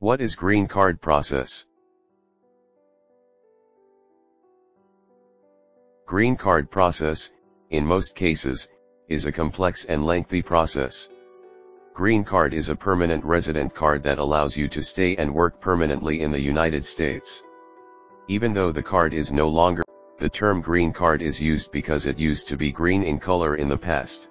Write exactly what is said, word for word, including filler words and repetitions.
What is green card process? Green card process, in most cases, is a complex and lengthy process. Green card is a permanent resident card that allows you to stay and work permanently in the United States. Even though the card is no longer, the term green card is used because it used to be green in color in the past.